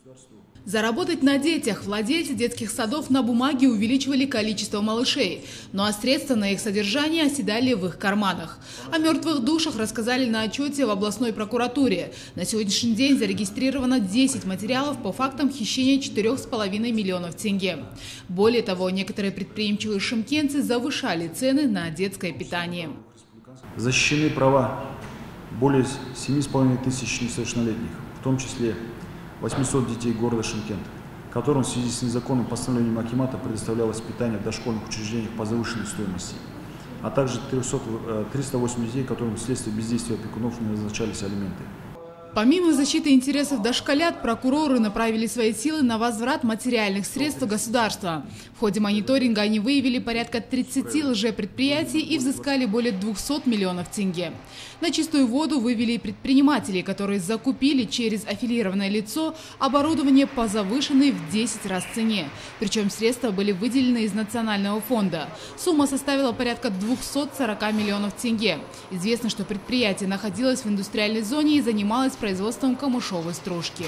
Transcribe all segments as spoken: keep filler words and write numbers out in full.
Заработать на детях владельцы детских садов на бумаге увеличивали количество малышей, ну а средства на их содержание оседали в их карманах. О мертвых душах рассказали на отчете в областной прокуратуре. На сегодняшний день зарегистрировано десять материалов по фактам хищения четырёх с половиной миллионов тенге. Более того, некоторые предприимчивые шымкентцы завышали цены на детское питание. Защищены права более семи с половиной тысяч несовершеннолетних, в том числе восьмисот детей города Шымкент, которым в связи с незаконным постановлением акимата предоставлялось питание в дошкольных учреждениях по завышенной стоимости, а также триста восемь детей, которым вследствие бездействия опекунов не назначались алименты. Помимо защиты интересов дошколят, прокуроры направили свои силы на возврат материальных средств государства. В ходе мониторинга они выявили порядка тридцати лжепредприятий и взыскали более двухсот миллионов тенге. На чистую воду вывели и предпринимателей, которые закупили через аффилированное лицо оборудование по завышенной в десять раз цене. Причем средства были выделены из национального фонда. Сумма составила порядка двухсот сорока миллионов тенге. Известно, что предприятие находилось в индустриальной зоне и занималось производством камышовой стружки.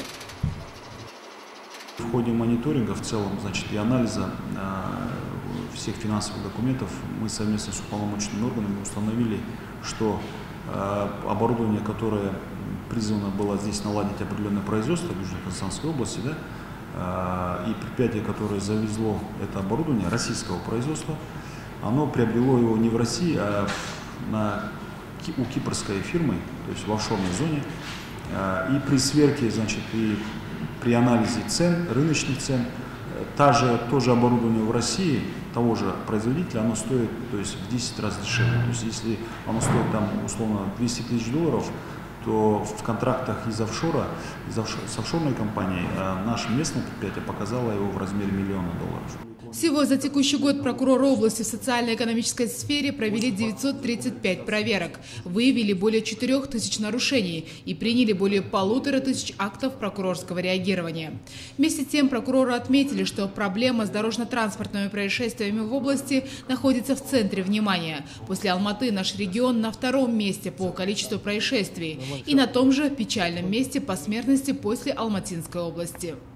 В ходе мониторинга в целом, значит, и анализа э, всех финансовых документов мы совместно с уполномоченными органами установили, что э, оборудование, которое призвано было здесь наладить определенное производство в Южно-Казахстанской области, да, э, и предприятие, которое завезло это оборудование российского производства, оно приобрело его не в России, а на, у кипрской фирмы, то есть в офшорной зоне. И при сверке, значит, и при анализе цен, рыночных цен, та же, то же оборудование в России, того же производителя, оно стоит, то есть, в десять раз дешевле. То есть если оно стоит там условно двести тысяч долларов, то в контрактах из офшора, из офшор, с офшорной компанией, наше местное предприятие показало его в размере миллиона долларов. Всего за текущий год прокуроры области в социально-экономической сфере провели девятьсот тридцать пять проверок, выявили более четырёх тысяч нарушений и приняли более полутора тысяч актов прокурорского реагирования. Вместе с тем прокуроры отметили, что проблема с дорожно-транспортными происшествиями в области находится в центре внимания. После Алматы наш регион на втором месте по количеству происшествий и на том же печальном месте по смертности после Алматинской области.